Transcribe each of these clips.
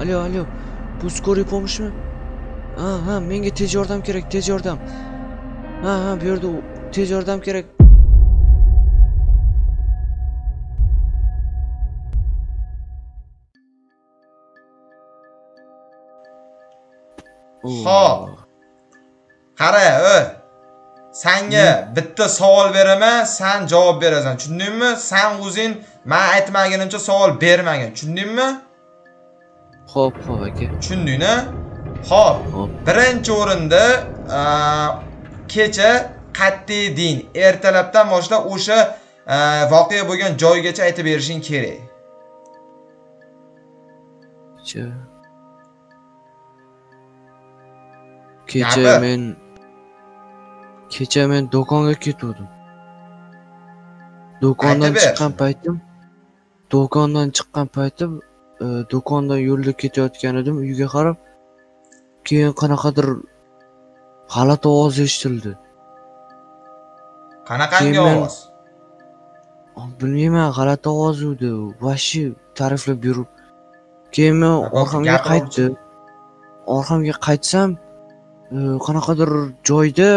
Alo. Bu skor yapılmış mı? Ha, menga tez yordam kerak, tez yordam. Ha, bu yerda tez yordam kerak. Xo'p. Qara, senga bitta savol beraman, sen javob berasan. Tushundingmi? Sen o'zing men aytmaganimcha savol bermagin. Tushundingmi? Xo'p, aka. Tushundingmi? Xo'p. Birinchi o'rinda kecha qat'iy din, ertalabdan boshlab o'sha voqea bo'lgan joygacha aytib berishing kerak. Kecha men do'konga ketdim. Do'kondan chiqqan paytim, do'kondan yo'lda ketayotgan edim, uyga qarab. Keyin qanaqadir g'alati ovoz eshitildi. Qanaqangi ovoz? Bilmayman, g'alati ovoz edi. Vashi ta'riflab berib. Keyin men orqamga qaytsam, qanaqadir joyda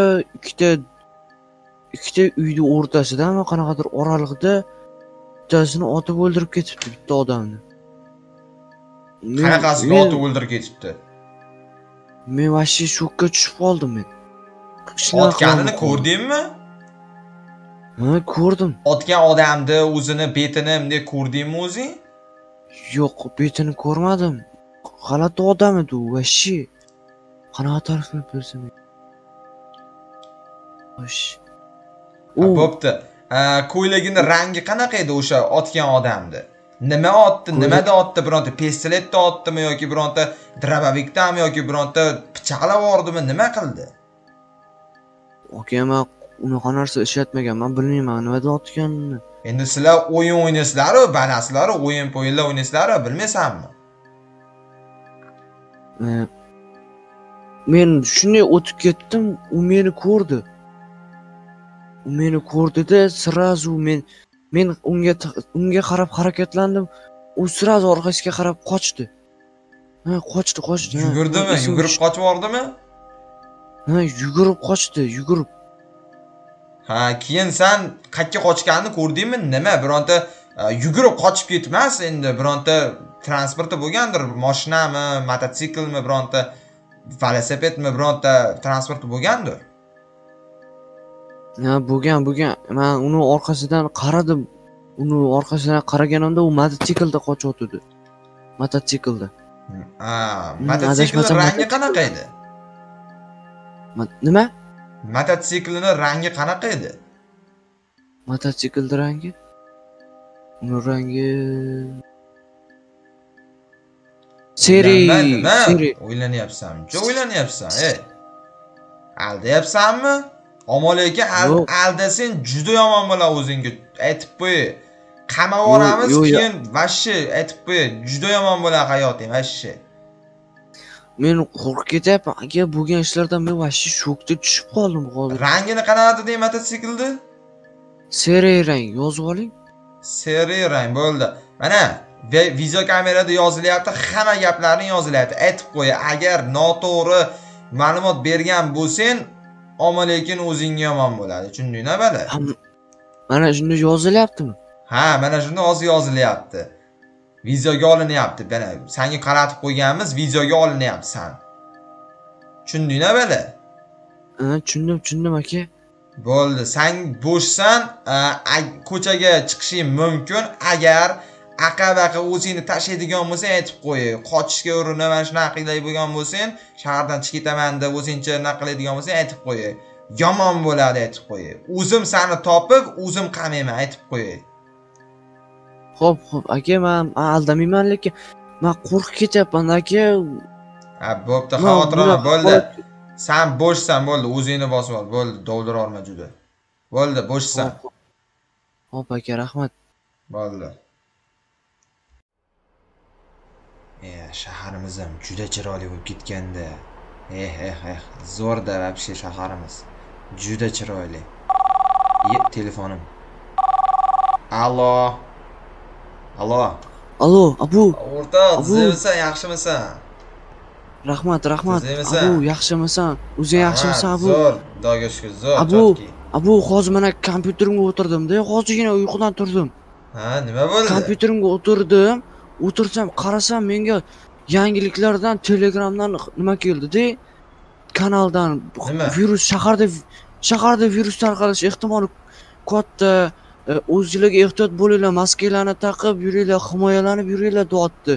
ikkita uyning o'rtasida, ama qanaqadir oralig'ida bittasini otib o'ldirib ketibdi, bitta odamni. Qanaqasini otib o'ldirib ketibdi? Men vashi shokka tushib qoldim men. Otganini ko'rdingmi? Ha, ko'rdim. Otgan odamni o'zini betini bunday ko'rdingmi o'zing? Yo'q, betini ko'rmadim. G'alati odam edi u, vashi. Qanaqa ta'riflab bersam? Xo'sh. Bo'pti. Ko'ylagining rangi qanaqa edi o'sha otgan odamni? Nima otdi? Nimada otdi? Bironta pistoletda otdimi yoki bironta drabavikdami yoki bironta pichoqlab yordimi? Nima qildi? Aka, men unaqa narsa ishlatmaganman, bilmayman nimada otganini. Endi sizlar o'yin o'ynaysizlar-ku, balasizlar, o'yin-po'yinlar o'ynaysizlar, bilmaysanmi? Men shunday o'tib ketdim, u meni ko'rdi. U meni ko'rdi-da, sirazu men unga qarab harakatlandim. U sirazu orqasiga qarab qochdi. Qochdi. Yugurdimi? Yugurib qochib yordimi? Yugurib qochdi. Keyin sen qayerga qochganini ko'rdingmi? Nima? Bironta yugurib qochib ketmas, endi bironta transporti bo'lgandir, mashinami, mototsiklmi, bironta velosipedmi, bironta transport bo'lgandir. Bo'lgan. Men uni orqasidan qaradim. Uni orqasidan qaraganimda u mototsiklda qochayotdi. Mototsiklda. Mototsiklning rangi qanaqa edi? Nima? Mototsiklning rangi qanaqa edi? Mototsiklning rangi? Uning rangi seri. O'ylanyapsan. O'ylanyapsan, aldayapsanmi? Omoleka aldasang juda yomon bo'ladi o'zingga. Aytib qo'y. Qamab yuboramiz, keyin vashi aytib qo'y. Juda yomon bo'ladi hayoting, vashi. Men qo'rqib ketyapman. Aka, bo'lgan ishlardan men vashi shokda tushib qoldim hozir. Rangini qanaqa edi mototsiklni? Seri rang, yozib oling. Seri rang bo'ldi. Mana video kamerada yozilyapti, hamma gaplaring yozilyapti. Aytib qo'y, agar noto'g'ri ma'lumot bergan bo'lsang, ammo lekin o'zingga yomon bo'ladi. Tushundingmi bala? Mana shunda yozilyaptimi? Mana shunda hozir yozilyapti. Videoga olinyapti. Mana senga qaratib qo'yganimiz videoga olinyapti san. Tushundingmi bala? Tushundim aka. Bo'ldi. Sen bo'shsan, ko'chaga chiqishing mumkin. Agar aqabaqa o'zingni tashlaydigan bo'lsang, aytib qo'y. Qochishga urinib, mana shunaqa qilay bo'lgan bo'lsang, shahardan chiqib ketaman deb o'zingcha nima qiladigan bo'lsang, aytib qo'y. Yomon bo'ladi, aytib qo'y. O'zim seni topib, o'zim qamayman, aytib qo'y. Xo'p, aka, men aldamayman, lekin men qo'rqib ketyapman, aka. Bo'pti, xavotirlanma, bo'ldi. Sen bo'shsan, bo'ldi, o'zingni bosib ol, bo'ldi, dovdir olma juda. Bo'ldi, bo'shsan. Xo'p, aka, rahmat. Bo'ldi. Shaharimiz ham juda chiroyli bo'lib ketganda. Zo'rda вообще shaharimiz. Juda chiroyli. Telefonim. Allo. Allo, abu. O'rtoq, Abu. tuzaymisan, yaxshimisan? Rahmat. Tuzaymisan? Abu, yaxshimisan? O'zing yaxshimisan, abu? Zo'r, Xudoga shukr, zo'r, Abu, chotki. hozir mana kompyuterimga o'tirdim-da, hozirgina uyqudan turdim. Ha, nima bo'ldi? Kompyuterimga o'tirdim, o'tirsam qarasam menga yangiliklardan Telegramdan nima keldi-da, kanaldan Nima? virus shaharda virus tarqalish ehtimoli katta. O'zingizlarga ehtiyot bo'linglar, maskalarni taqib yuringlar, himoyalanib yuringlar deyapti.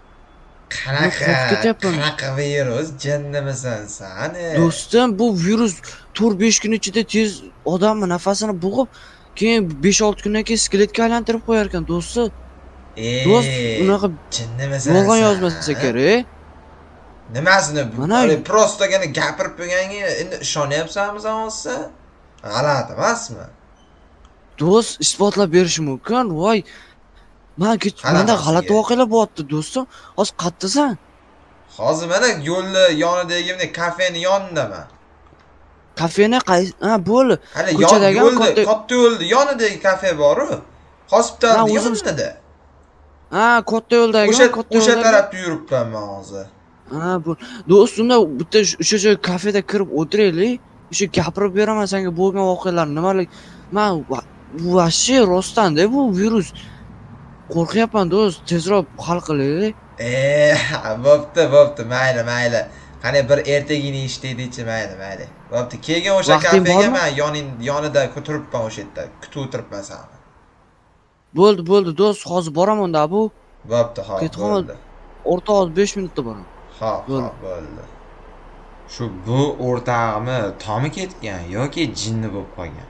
Qanaqa virus? Jinnimisan san? Do'stim, bu virus 4-5 kun ichida tez odamni nafasini bo'g'ib, keyin 5-6 kundan keyin skeletga aylantirib qo'yar ekan, do'sti. Do'st, unaqa jinnimisan? yolg'on yozmasa kerak. Nimasini? Mana prostagina gapirib qo'yganga endi ishonyapsanmi sen hozir? G'alati emasmi? do'st, isbotlab berishi mumkin. Voy, menda g'alati voqealar bo'lyapti, do'stim. Hozir qayerdasan? Hozir mana yo'lni yonidagi kafening yonidaman. Kafeni ha, bo'ldi. Hali Ko'chadagi katta yo'lni yonidagi kafe bor-ku. Hospitalning yonida. Ha, katta yo'ldagi, o'sha tarafda yuribman men hozir. Ha, bu do'st, unda bitta o'sha joy kafeda kirib o'tiraylik. O'sha gapirib beraman senga bo'lgan voqealarni. Nimalik, men bu vashi rostdan-da bu virus. Qo'rqyapman do'st, tezroq hal qilaylik. Bo'pti, mayli. Qani bir ertagini ishlaydi-chi, mayli. Bo'pti, kelgan o'sha kafega men yonida turibman, o'sha yerda kutib o'tiribman seni. Bo'ldi do'st, hozir boraman unda bu. Bo'pti, hop. Bo'ldi. O'rtoq 5 minutda boraman. Hop, bo'ldi. Shu bu o'rtog'imi tomi ketgan yoki jinni bo'lib qolgan?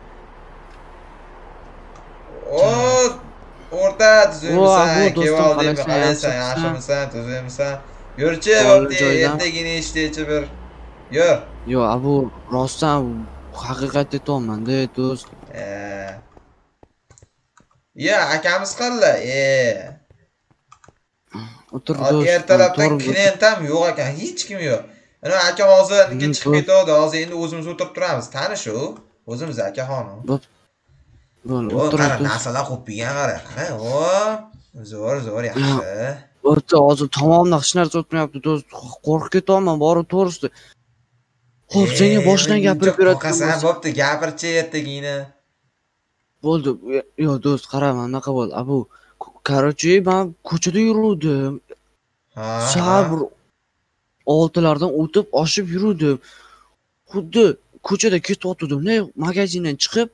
O'rta, tuzaymisan? Kevoldingmi? Qalaysan? Yaxshimisan? Tuzaymisan? Yurchi, bo'pti, ertagini ishlaychi bir. Yur. Yo, abu, rostdan haqiqatni aytayapman-da, do'st. Ya, akamiz qalla. O'tir do'st. Ertalabdan klient ham yo'q ekan, hech kim yo'q. Ana aka hozir chiqib ketadi, hozir endi o'zimiz o'tirib turamiz. Tanish-u, o'zimiz akaxonim. Bo'ldi, qara, narsalar qo'ygan qara. Zo'r, yaxshi. O'rta, hozir tomomdan hech narsa o'tmayapti, do'st. Qo'rqib ketyapman, borib to'g'risi. Xo'p, senga boshdan gapirib beradigan bo'pti, gapirchi ertagini. Bo'ldi. Yo, do'st, qara, mana bunaqa bo'ldi. Abu, короче, men ko'chada yuruvdim. Soat 6lardan o'tib, oshib yuruvdim. Xuddi ko'chada ketayotgandim-da, magazindan chiqib,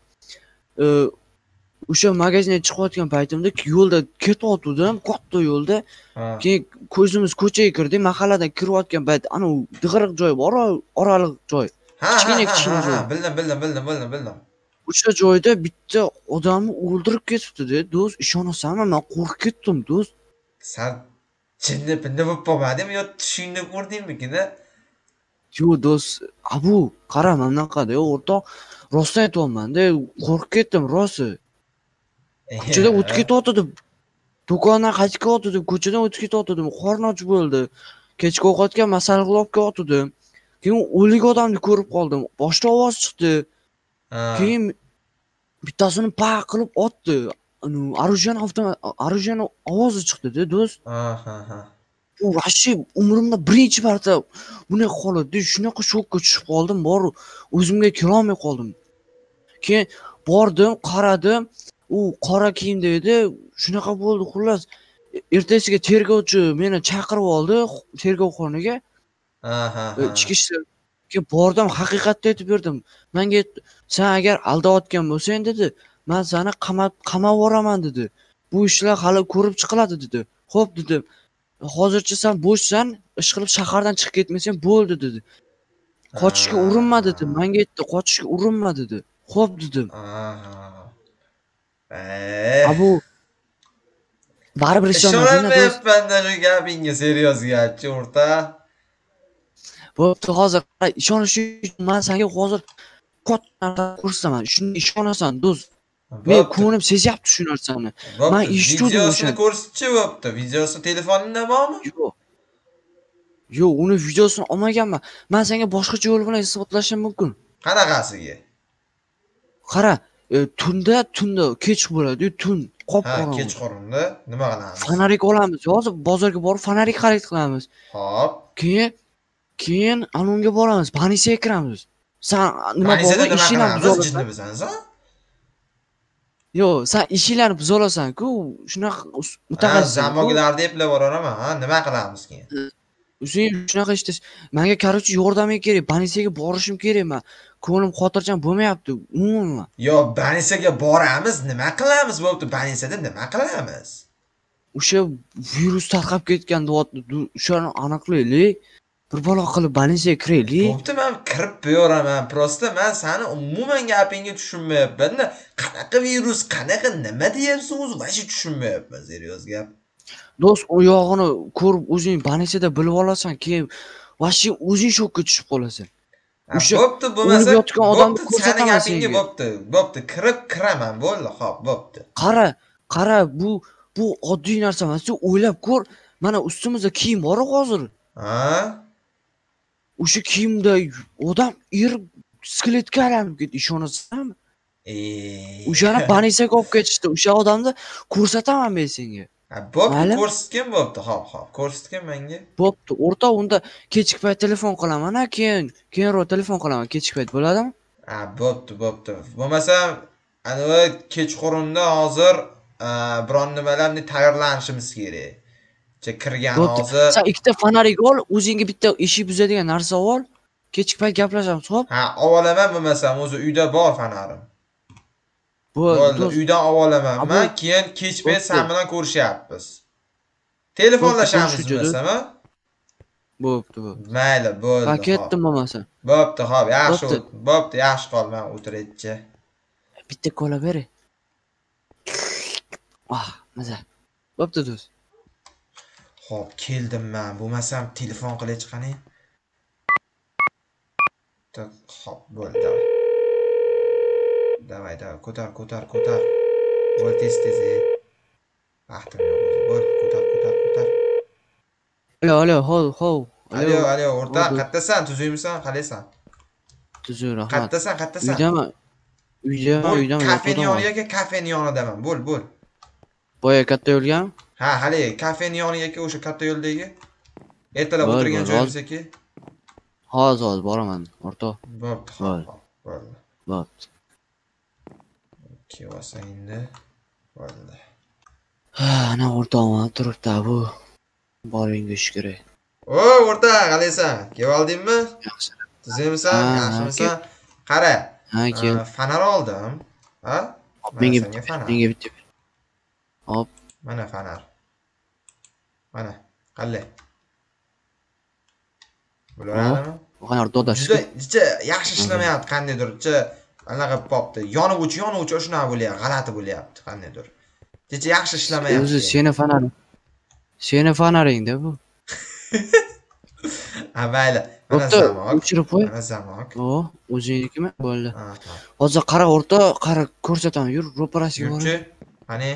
o'sha magazindan chiqayotgan paytimda yo'lda ketayotgandim, katta yo'lda. Keyin ko'zimiz ko'chaga kirdi, mahalladan kirayotgan payt ana u dig'iriq joy bor, oraliq joy. Kichkina joy. Bildim. O'sha joyda bitta odamni o'ldirib ketibdi-da, do'st. Ishonasanmi? Men qo'rqib ketdim, do'st. Sen jinni bo'lib qolmadingmi yo tushingda ko'rdingmi-ki-da? Yo'q, do'st. Abu, qara, men bunaqa-da, o'rtoq. Rostdan aytyapman-da, qo'rqib ketdim, rosti. Ko'chadan o'tib ketayotdim. Do'kondan qaytib kelayotdim, ko'chadan o'tib ketayotdim. Qornim och bo'ldi. Kechki ovqatga masalliq olib kelayotdim. Keyin o'lik odamni ko'rib qoldim. Boshdan ovoz chiqdi. Keyin bittasini paq qilib otdi. Оружие ovozi chiqdi-da, do'st. Bu vashi umrimda birinchi marta bunday holatda shunaqa shokka tushib qoldim, bor o'zimga kela olmay qoldim. Keyin bordim, qaradim, u qora kiyimda edi, shunaqa bo'ldi, xullas. Ertasiga tergovchi meni chaqirib oldi, tergovxonaga. Ichki ishlar. Keyin bordim, haqiqatni aytib berdim. Menga sen agar aldayotgan bo'lsang dedi, men seni qamab yuboraman dedi. Bu ishlar hali ko'rib chiqiladi dedi. Xo'p dedim. Hozircha sen bo'shsan, ish qilib shahardan chiqib ketmasang bo'ldi dedi. Qochishga urinma dedi. Menga aytdi, qochishga urinma dedi. Xo'p dedim. Abu baribir ishonmayapman-da shu gapingga, seryoz gapchi o'rta. Bo'pti, hozir ishonish uchun men senga hozir katta ko'rsataman. Shunga ishonasan, do'st. Men ko'nglim sezyapti shu narsani. Men eshitdim o'shani ko'rsatchi bo'pti. Videosi telefoningda bormi? Yo'q, uni videosini olmaganman. Men senga boshqacha yo'l bilan isbotlashim mumkin. Qanaqasiga? Qara, tunda kech bo'ladi, tun Ha, Qop-qorong'i. kechqurunda nima qilamiz? Fonarik olamiz. Hozir bozorga borib fonarik xarid qilamiz. Hop. Keyin anunga boramiz. Banisiga kiramiz. San nima Manisada bo'ldi? nima Ishinglarni qilamiz? buzolasan. Jinni bizansa? Yo'q, sen ishinglarni buzolasan-ku. Shunaqa mutaxassis. Zamoglarni eplab boraman, ha? Nima qilamiz keyin? Sen shunaqa ishda menga короче yordaming kerak. Banisiga borishim kerak men. Ko'nglim xotirjam bo'lmayapti umuman. Yo, Banisaga boramiz, nima qilamiz? Bo'pti, Banisada nima qilamiz? O'sha virus tarqab ketgan deyapti. O'shani aniqlaylik. Bir balo qilib Banisiga kiraylik. Bo'pti, men kirib beraman. Prosta men seni umuman gapingga tushunmayapman. Qanaqa virus, qanaqa nima deyapsiz o'zi, vashi tushunmayapman, seriyoz gap. Do'st, u yog'ini ko'rib o'zing Banisada bilib olasan, keyin vashi o'zing shokka tushib qolasan. Bo'pti, bo'lmasa o'lib yotgan odamni seni ko'rsataman gapingga senga. bo'pti, kirib kiraman, bo'ldi, xo'p, bo'pti. Qara, bu oddiy narsa emas. Sen o'ylab ko'r. Mana ustimizda kiyim bor hozir. Ha? O'sha kiyimda odam skeletga aylanib ketdi, ishonasanmi? O'shani Banisaga olib ketishdi. O'sha odamni ko'rsataman men senga. Bo'pti, ko'rsatgan bo'pti. Xo'p, ko'rsatgan menga. Bo'pti, o'rta unda kechki payt telefon qilaman, keyinroq telefon qilaman, kechki payt bo'ladimi? Bo'pti. Bo'lmasa, anavi kechqurunda hozir biron nimalarni tayyorlanishimiz kerak. Kirgan hozir. Sen ikkita fonarik ol, o'zingga bitta eshik buzadigan narsa ol. Kechki payt gaplashamiz, xo'p? Ha, avvalaman bo'lmasam, o'zi uyda bor fonarim. Bo'ldi, uydan avvalaman. Men keyin kech payt sen bilan ko'rishyapmiz. Telefonlashamiz bo'lmasam-a? Bo'pti. Mayli, bo'ldi. Ha, ketdim bo'lmasa. Bo'pti, xo'p, yaxshi qol, men o'tiraychi. Bitta kola bering. Maza. Bo'pti, do'st. Xo'p, keldim men. Bo'lmasam telefon qilay chiqani. Xo'p, bo'ldi. Davay, ko'tar. Bo'l, tez. Vaqtim yo'q o'zi. Bo'l, ko'tar. Alo, hov. Alo, o'rta, qayerdasan? Tuzuymisan? Qalaysan? Tuzuk, rahmat. Qayerdasan? Uydaman. Kafening yonidaman. Bo'l. Boya katta yo'lgami? Ha, hali kafening yoniga, o'sha katta yo'ldagi. Ertalab o'tirgan joyimizdagi. Hozir boraman, o'rta. Bo'pti, bo'ldi. Bo'pti. Kelsa endi. Bo'ldi. Ana o'rtog'im turibdi bu. Boringa ish kerak. O'rta, qalaysan? Keldingmi? Yaxshi. Tuzaymisan? Yaxshimisan? Qara. Ha, kel. Fanar oldim. Ha? Menga bitta. Hop. Mana fanar. Mana, qalay. Bo'ladimi? Fanar dodash. Juda yaxshi ishlamayapti, qandaydir. Anaqa popdi. Yonuvchi shunaqa bo'lyapti, g'alati bo'lyapti, qandaydir. Yaxshi ishlamayapti. O'zi seni fanaringda bu. Mayli. Mana zamok. O'chirib qo'y. Mana zamok. O'zingnikimi? Bo'ldi. Hozir qara o'rta, ko'rsataman. Yur, ro'parasiga bor. Yurchi. Qani?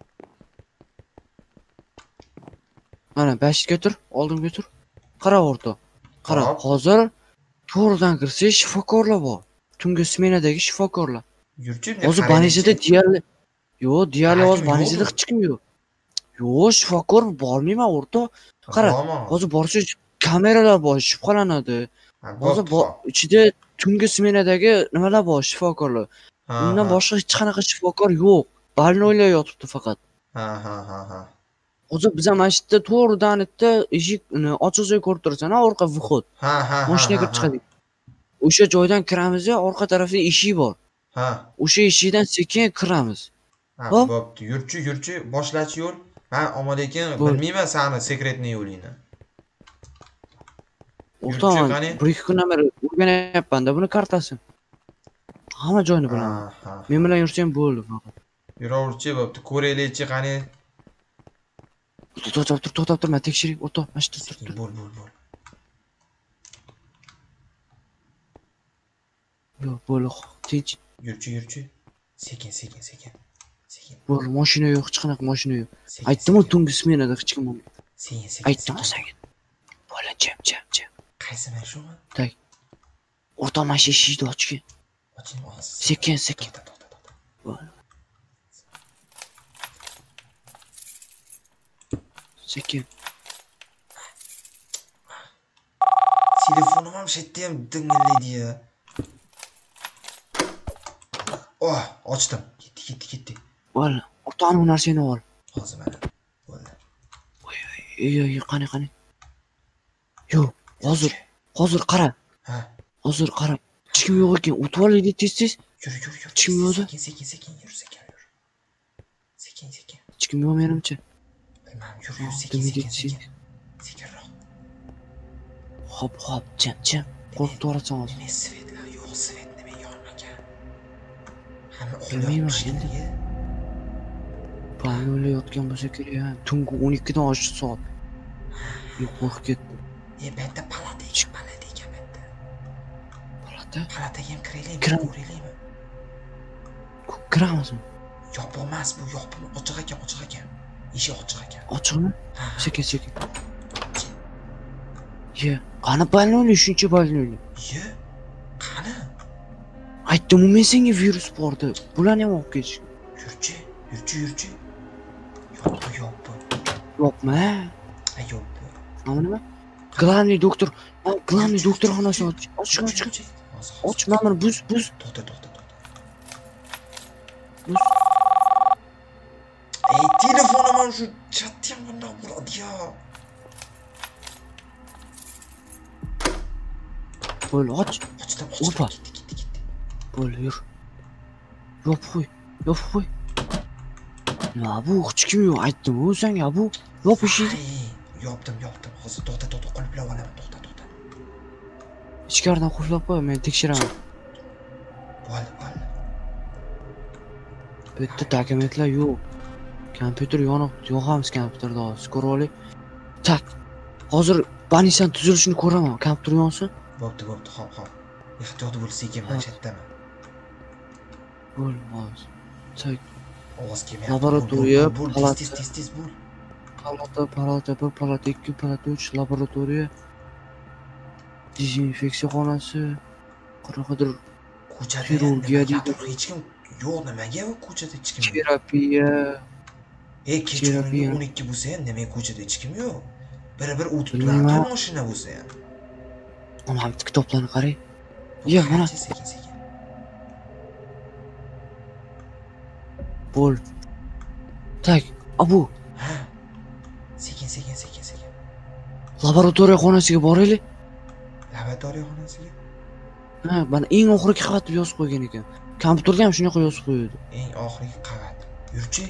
Mana bashga tur, oldimga tur. Qara o'rta. Qara, hozir to'g'ridan kirsa shifokorlar bor. Tungi smenadagi shifokorlar. Yurchi. Hozir Banisada deyarli hozir Banisada hech kim yo'q. Yo'q, shifokor bormayman o'rta. Qara, hozir borsa kameralar bor, shubhalanadi. Hozir ichida tungi smenadagi nimalar bor, shifokorlar. Undan boshqa hech qanaqa shifokor yo'q. Balnoylar yotibdi faqat. Ha. Hozir biz ham mashitda to'g'ridan eshikni ochilsa ko'rib tursan, orqa vxod. Ha. Mashinaga kirib chiqadi. O'sha joydan kiramiz, orqa tarafda eshik bor. Ha. O'sha eshikdan sekin kiramiz. Bo'pti. Yurchi, boshlachi yo'l. Men omalekin bilmayman seni sekretni yo'lingni. O'rtoq, 1-2 kundan beri o'rganyapman-da buni kartasini. Hamma joyini bilaman. Men bilan yursam bo'ldi faqat. Yuraverchi, bo'pti. Ko'raylikchi qani. To'xtab tur, men tekshiring, o'rtoq, mana shu tur. Bo'l. Yo'q, bo'ldi, tinch. Yurchi. Sekin. Bo'l, mashina yo'q, hech qanaqa mashina yo'q. Aytdim-ku, tungi smenada hech kim yo'q. Sekin. Aytdim senga. Bo'l, jam. Qaysi mana shumi? Tak. O'rtoq, mana shu eshikni ochgin. Oching. Sekin. Bo'l. sekin. Telefonim ham shetda ham dingillaydi ya. Oh, ochdim. Ketdi. Ol, ota-ona bu narsani ol. Hozir mana. Bo'ldi. Ey, qani. Yo, hozir qara. Ha. Hozir qara. Hech kim yo'q ekan. O'tib olaydi tez. Yur. Hech kim yo'q. Sekin yur. Sekin. Hech kim yo'q menimcha. Bilmam, yur, sekin. Sekinroq. Hop, jim. Qo'rqib to'rasan hozir. Nima svetlar yo'q, svet nima yonmagan. Hamma Bilmayman endi. Bani o'layotgan bo'lsa kerak. Tungi 12 dan oshdi soat. Yo'q, qo'rqib ketdim. Benda palata ekan benda. Palataga ham kiraylikmi, ko'raylikmi? Kiramizmi? Yopiqmas bu, ochiq ekan. Eshik ochiq ekan. Ochiqmi? Sekin. Ye, qani balonli shuncha balonli. Ye, qani? Aytdim-ku men senga virus bor deb. Bularni ham olib ketish. Yurchi. Yo'q. Yo'qmi? Ha, yo'q. Nima? Главный doktor xonasini och. Och, mana buz. To'xta. Buz. Ey, telefonim ham shu chatda ham bundoq bo'ladi-ya. Bo'l, och. Ochdim. Opa. Ketdi. Bo'l, yur. Yopib qo'y. Nima bu? Hech kim yo'q, aytdim-ku senga bu. Yopishdi. Yopdim. Hozir to'xta, qulflab olaman. To'xta. Ichkaridan qulflab qo'y, men tekshiraman. Bo'ldi. Bu yerda dokumentlar yo'q. Kompyuter yoniq, yo'qamiz kompyuterda hozir. Skorolik. Tak. Hozir banisani tuzilishini ko'raman. Kompyuter yonsin. Bo'pti. Hop. Ehtiyot bo'l, sekin men chetdaman. Bo'l, hozir. Tak. Ovoz kelmayapti. Laboratoriya, palata. Tez bo'l. Palata 1, palata 2, palata 3, laboratoriya. Dezinfeksiya xonasi. Qanaqadir Ko'chada xirurgiya deydi. hech kim yo'q, nimaga bu ko'chada hech kim yo'q? Terapiya. Kechqurun 12 bo'lsa ham nimaga ko'chada hech kim yo'q? Bir o'tib turadi mashina bo'lsa ham. Mana bu kitoblarni qarang. Ye, mana. Sekin. Bo'l. Tak, abu. Ha. Sekin. Laboratoriya xonasiga boraylik. Laboratoriya xonasiga? Ha, mana eng oxirgi qavat deb yozib qo'ygan ekan. Kompyuterga ham shunaqa yozib qo'yadi. Eng oxirgi qavat. Yurchi.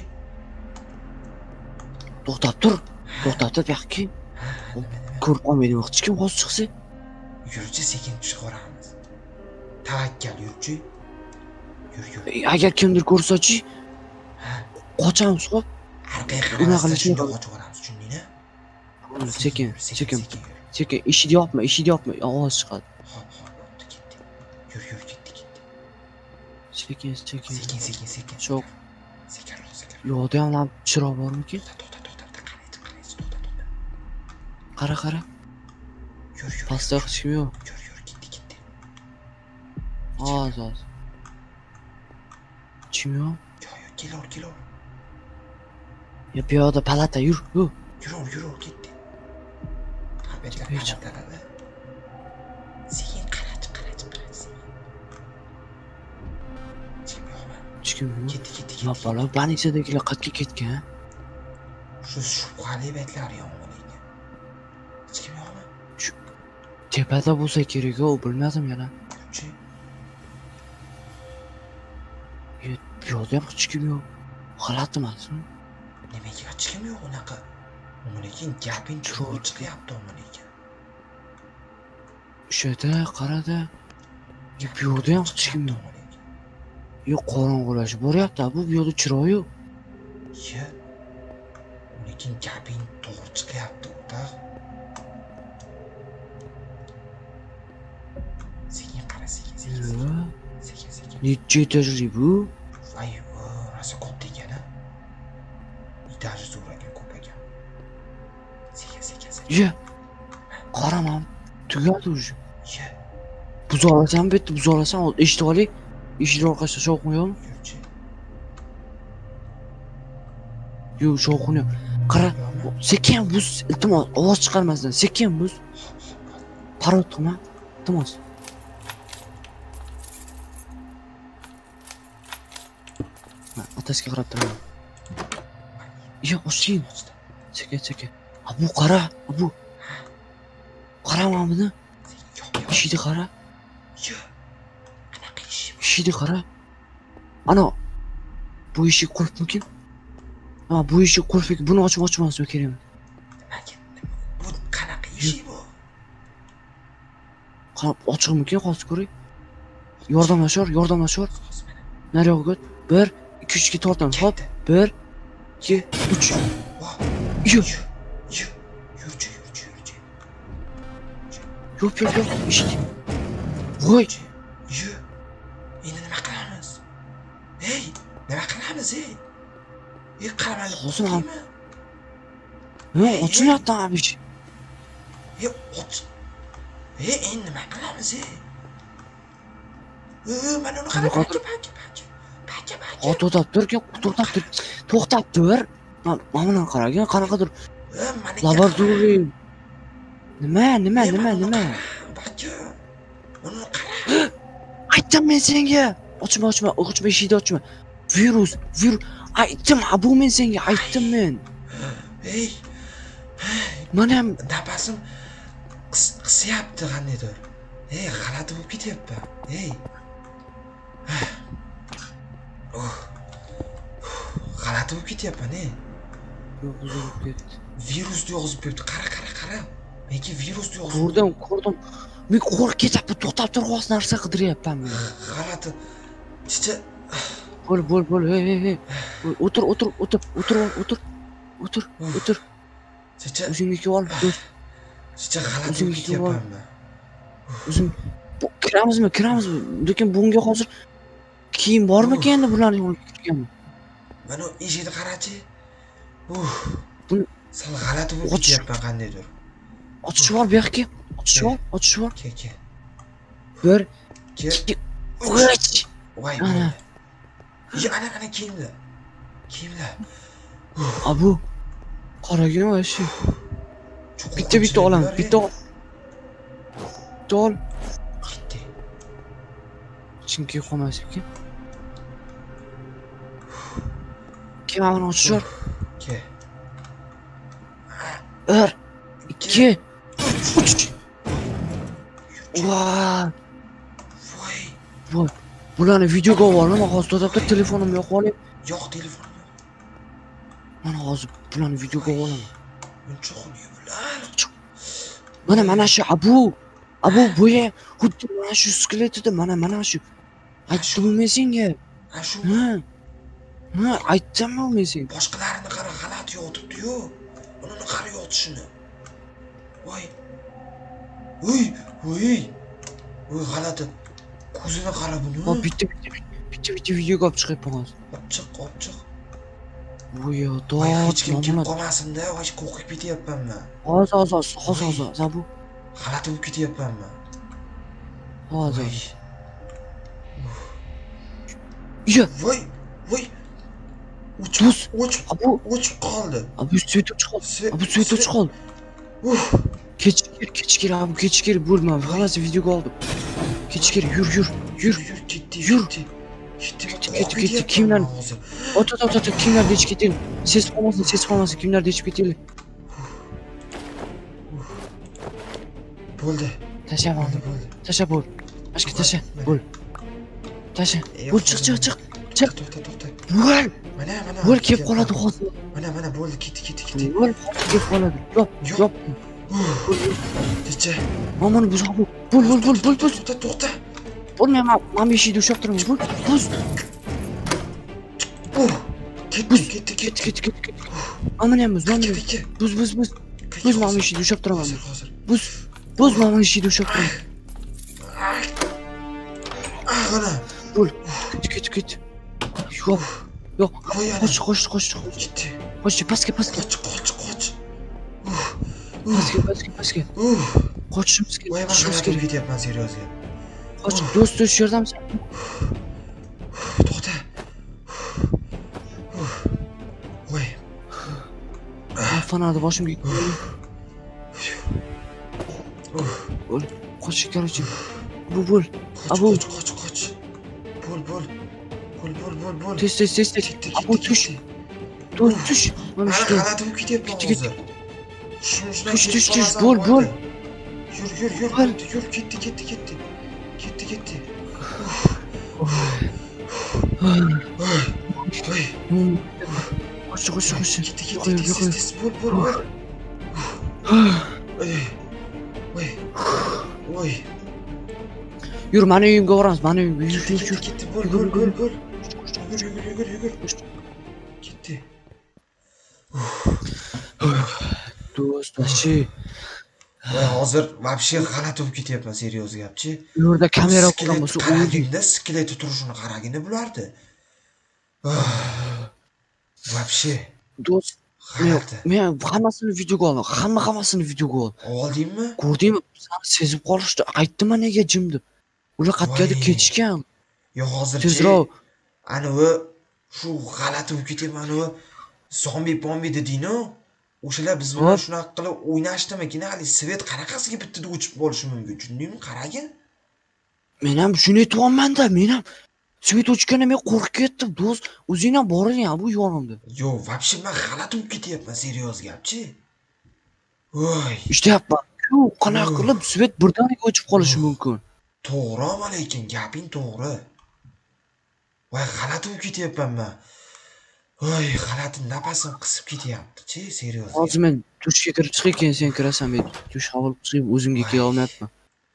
To'xtab tur, yo'qki. Ko'rib qolmaydi, hech kim hozir chiqsa. Yurchi, sekin chiqaramiz. Tavakkal, Yurchi. Yur. Agar kimdir ko'rsa-chi, qochamiz, xo'p? Arqaga qaramasdan shunday qochib olamiz, tushundingmi? Sekin, eshikni yopma, ovoz chiqadi. Hop, bo'pti, ketdi. Yur, ketdi. Sekin. Sho'q. Sho'q. Sekinroq. Yo'qda ham lamp chiroq bormi-ki? To'xta. Qara. Yur. Pastda hech kim yo'q. Yur, ketdi. Hozir. Kim yo'q? Yo'q, kelur. Ya piyoda palata yur. Yur, ketdi. Albatta palatada. Sekin qarach. Kim yo'q? Ketdi. Nima bola, banitsadagilar qayerga ketgan? Shu shubhali baytlar yomg'irga. Hech kim yo'qmi? Tepada bo'lsa kerak-ku, bilmadim yana. Yurchi. Piyoda ham hech kim yo'q. G'alati emasmi? Nimaga hech kim yo'q unaqa? Lekin gaping chiroq chiqyapti lekin. O'shada qarada. Piyoda ham hech kim yo'q. Yo'q, qorong'ulashib boryapti, bu yo'lda chiroq yo'q. Ye. Lekin gaping to'g'ri chiqyapti, o'rtoq. Sekin qara, sekin. Necha etajli bu? Voy, rosa ko'p degani. Etaji zo'r ekan, ko'p ekan. Sekin. Ye. Qaramam. Tugadi уже. Ye. Buz olasan, bitta buz olasan, eshitib oling. Eshik orqasida shovqin yo'qmi? Yurchi. Yo'q, shovqin yo'q. Qara, sekin buz, iltimos, ovoz chiqarmasdan, sekin buz. Parod qilma, iltimos. Otasiga qarab turaman. Yo'q, oching. Sekin. Abu qara, Abu. Qara mana buni. Ishidi qara. Yo'q. Qanaqa ish? Ishidi qara. Ana bu eshik qulfmikin? Ha, bu eshik qulfmi? Buni ochmasmi kerakmi? Bu qanaqa ish bu? Qarab ochiqmikin, hozir ko'ray. Yordamlashor. Naryoqqa 1 2 3 ga tortamiz. Hop, 1 2 3. Yo'q. Yo'q, eshit. Voy. Yo'q. Endi nima qilamiz? Hey, nima qilamiz, ey? Qaramani Hozir ham. Ha, ochinyapti abish. Och. Endi nima qilamiz, ey? Mana uni qara. To'xtab tur. To'xtab tur. Mana qaragin, qanaqadir laboratoriya. Nima? Baka. Uni qara. Aytdim men senga. Ochma, eshikni ochma. Virus. Aytdim, bu men senga aytdim men. Ey. Mana ham nafasim qisyapti qandaydir. G'alati bo'lib ketyapman. G'alati bo'lib ketyapman, yozib ketdi. Virusni yozib qo'yibdi. Qara. Menga virusni yozib. Ko'rdim. Men qo'rqib ketyapman. To'xtab tur, hozir narsa qidiryapman men. G'alati. Chicha. Bo'l. Hey. O'tir. Chicha. O'zingniki ol, do'st. Chicha g'alati bo'lib ketyapman. O'zing kiramizmi? Lekin bunga hozir kiyim bormi endi bularni olib kirganmi? Mana eshikni qarachi. Buni sal g'alati bo'lib ketyapman qandaydir. Ochib ol, bu yoqqa. Ochib ol. Ke. 1 2 3. Voy. Ana kiyimlar. Abu. Qaragin vashi. Bitta olamiz. Bitta ol. Ketdi. Chunki qolmasin. Kimani ochishar? Ke. 1 2 3. Voy. Bularni videoga olaman, hozir to'xtab telefonimni yo'q olib. Yo'q, telefonim yo'q. Mana hozir bularni videoga olaman. Buncha xunuk bular. Mana shu Abu bo'yi xuddi mana shu skeletida mana shu. Aytdim men senga. Shu. Ha, aytdimmi men senga? Boshqalarini qara, g'alati yotibdi-yu. Uni qara yotishini. Voy, g'alati. Ko'zini qara buni. Hop, bitta videoga olib chiqib hozir. Olib chiq. Voy, hech kim qolmasin-da, voy qo'rqib ketyapman. Hozir, Zabu. G'alati bo'lib ketyapman. Hozir. Voy. Uch qoldi. Abu svet chiqoldi. Kechikir, Abu kechikir bo'lma. Xalas videoga oldim. Kechikir, yur. Ketdi. Kimlar? Ot, kimlar dechib ketdi? Ses qolmasin, kimlar dechib ketdi? Bo'ldi. Tasha bo'l. Ashka tasha. Bo'l. Tasha. Bo'l, chiq. To'xta. Mana. Bo'l, kelib qoladi hozir. Mana bo'ldi, ketdi. Bo'l, kelib qoladi. Yo'q. Chicha. Mamani buz. Bo'l. To'xta. Bo'lmayman, men eshikni ushlab turaman. Buz. Ketdi. Amana ham buz. Buz. Buz, men eshikni ushlab turaman. Buz, men eshikni ushlab turaman. Ana. Bo'l. Ket. Yo'q. Qoch. Ketdi. Qoch, pastga. Qoch. Pastga. Qochishimiz Voy, men g'alati ketyapman, seriyozga. Qoch, do'st yordamchi. To'xta. Voy. fanarni boshimga bo'l. Qoch, короче. Bu bo'l. Abu, qoch. Bo'l. tez. Abu tush. Tush. Mana Mana shu. g'alati bo'lib ketyapman hozir. Tush. Bo'l. Yur, ketdi. Qoch. Tez, bo'l. Voy. Yur, mani uyimga boramiz. Mani uyimga yur. Ketdi, bo'l. Yugur. Ketdi. Do'st, vashi. Voy, hozir вообще g'alati bo'lib ketyapman, seriyoz gapchi. Bu yerda kamera qo'ygan bo'lsa, qaraganda skeleti turishini qaraganda bulardi. Вообще do'st, g'alati. men hammasini videoga oldim. Hammasini videoga oldim. Oldingmi? Ko'rdingmi? Seni sezib qolishdi. Aytdim nega jim deb. Ular qayergadir Voy. ketishgan. Yo, hozirchi Tezroq. ani shu g'alati bo'lib ketyapman, zombi deding-ku. O'shalar biz bilan shunaqa qilib o'ynashdimikin, hali svet qanaqasiga bittada o'chib qolishi mumkin. Tushundingmi? Qaragin. Men ham shuni aytyapman-da, men ham svet o'chganda men qo'rqib ketdim, do'st. O'zing ham boring bu yonimda. Yo, вообще men g'alati bo'lib ketyapman, seriyoz gapchi. Voy, Ishlayapman. Shu qanaqa qilib svet birdaniga o'chib qolishi mumkin. to'g'rimi lekin gaping to'g'ri. Voy, g'alati bo'lib ketyapman men. Voy, g'alati nafasim qisib ketyapti-chi, seriyoz. Hozir men dushga kirib chiqay, keyin sen kirasan. Men dush qabul qilib o'zimga kela olmayapman.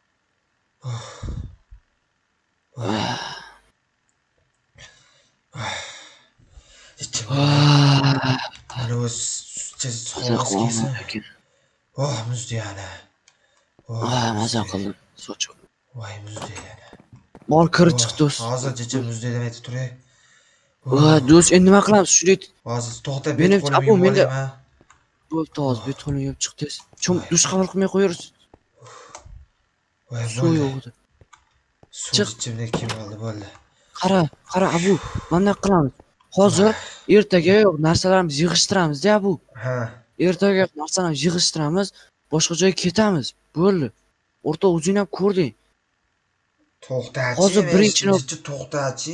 Mana o'z hovlisiga kelsin. Oh, muzdi yana. Maza qildim. Sochib. Voy, muzdi yana. Bor kirib chiq, do'st. Hozircha muzdi deb aytib turay. Do'st, endi nima qilamiz? Shunday Hozir to'xtab Meni qo'limni abu, menda- yuboraman. bo'ldi, hozir bet qo'lini yuvib chiq tez. Chum dush qabul qilmay qo'yarsiz. Voy, Suv yo'q edi. Suv ichimda kim bo'ldi. Qara, abu, mana qilamiz. Hozir ertaga narsalarimizni yig'ishtiramiz-da, abu. Ha. Ertaga narsalarni yig'ishtiramiz, boshqa joyga ketamiz. Bo'ldi. O'rta o'zing ham ko'rding. To'xtachi. Hozir birinchini to'xtachi.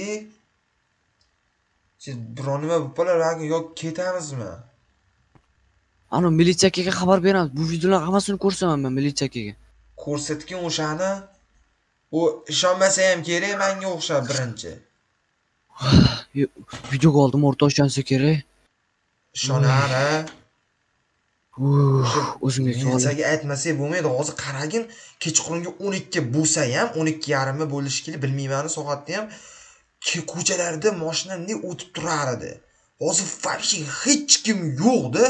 Siz biror nima bo'lib qolar yoki ketamizmi? Ana militsiya akaga xabar beramiz. Bu videolar hammasini ko'rsaman men militsiya akaga. Ko'rsatgan o'shani. U ishonmasa ham kerak, menga o'xshab birinchi. Videoga oldim, o'rta ishonsa kerak. Ishonara. O'zimga kelib. Militsiyaga aytmasak bo'lmaydi. Hozir qaragin, kechqurungi 12 bo'lsa ham, 12:30 bo'lishi kerak, bilmayman soatni ham. Ko'chalarda mashinalar o'tib turar edi. Hozir вообще hech kim yo'q-da.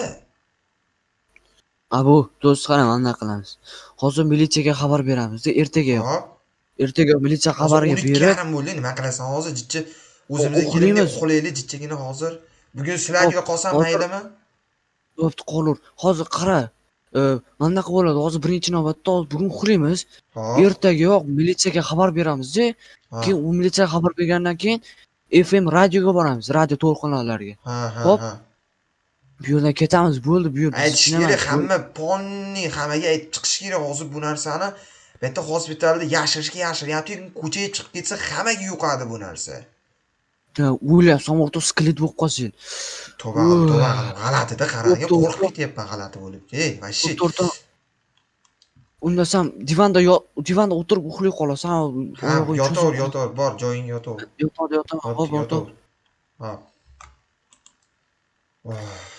Abu, do'st, qara, mana qilamiz. Hozir militsiyaga xabar beramiz-da, ertaga. Hop. Ertaga militsiya xabariga berib, 12:30 bo'ldi, nima qilasan hozir jichcha o'zimizga kelib qo'laylik jichchagina hozir. Bugun sizlarga qolsam maylimi? bo'pti, qolur. Hozir qara, mana qilib bo'ladi. Hozir birinchi navbatda bugun uxlaymiz. Ertaga militsiyaga xabar beramiz-da. Keyin u militsiyaga xabar bergandan keyin FM radioga boramiz, radio to'lqinlarga. Hop. Bu yerdan ketamiz, bo'ldi, bu yerda. Aytish kerak, hammaga aytib chiqish kerak hozir bu narsani. Bu yerda hospitalda yashiryapti, ko'chaga chiqib ketsa hammaga yuqadi bu narsa. O'ylayapsan, o'rta sklet bo'lib qolsin. To'ba, g'alatida qarang, qo'rqib ketyapman g'alati bo'lib. Ey, vashi. Unda sen divanda o'tirib uxlay qolasan. Yotaver, bor joying yotaver. Yotaver. Hop. Hop.